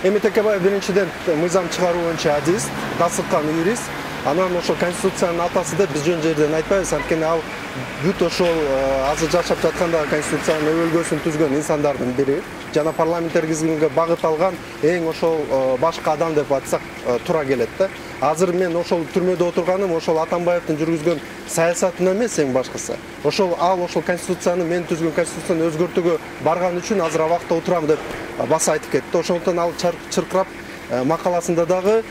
Эми Текебаев биринчиден мыйзам чыгаруу боюнча адист, дасыккан юрист. Анан ошол конституциянын атасы деп биз жөн жерден айтпайбыз, анткени ал бүт ошол азыр жашап жатканда конституциянын өбөлгөсүн түзгөн инсандардын бири жана парламентаризмге багыт алган эң ошол башкы адам деп айтсак туура келет да. Азыр мен ошол түрмөдө отурганым ошол Атамбаевдин жүргүзгөн саясатына эмес, эң башкысы. Ошол конституцияны, мен түзгөн конституцияны өзгөртүүгө барган үчүн азыр абакта отурам деп баса айтып кетти. Ошондуктан ал чыркырап макаласында дагы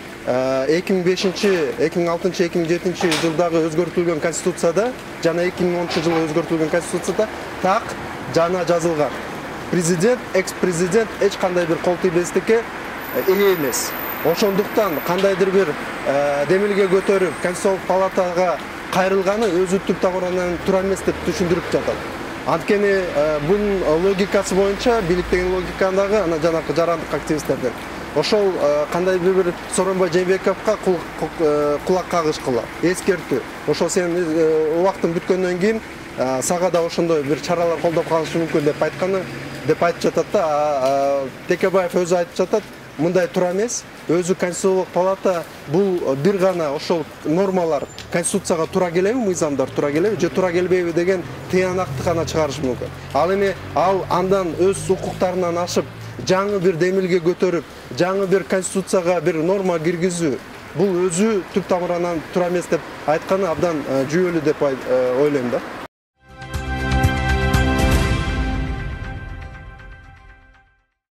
2005-2006-2007 жылдагы өзгөртүлгөн конституцияда жана 2010 жылы өзгөртүлгөн конституцияда так жана жазылган. Президент, экс-президент эч кандай бир кол тийбестикке ээ эмес. Ошондуктан кандайдыр бир демилге көтөрүп Конституциялык палатага кайрылганы өзү түп тамырынан туура эмес деп түшүндүрүп жатат. Анткени бунун логикасы боюнча, бийликтеги логикадагы ана жанакы жарандык активисттерден ошол кандайдыр бир Сооронбай Жээнбековго кулак кагышкыла, эскертүү. Ошол сен убактың бүткөндөн кийин сага да ошондой бир чаралар колдоп калышы мүмкүн деп айтканы деп айтып жатат да. Текебаев өзү айтып жатат, мындай туура эмес. Өзү Конституциялык палата бул бир гана ошол нормалар конституцияга туура келеби, мыйзамдар туура келеби же туура келбейби деген тыянакты гана чыгарышы мүмкүн. Ал эми андан өз укуктарынан ашып жаңы бир демилге көтөрүп, жаңы бир конституцияга бир норма киргизүү, бул өзү түп тамырынан туура эмес деп айтканы абдан жүйөлүү деп ойлойм да.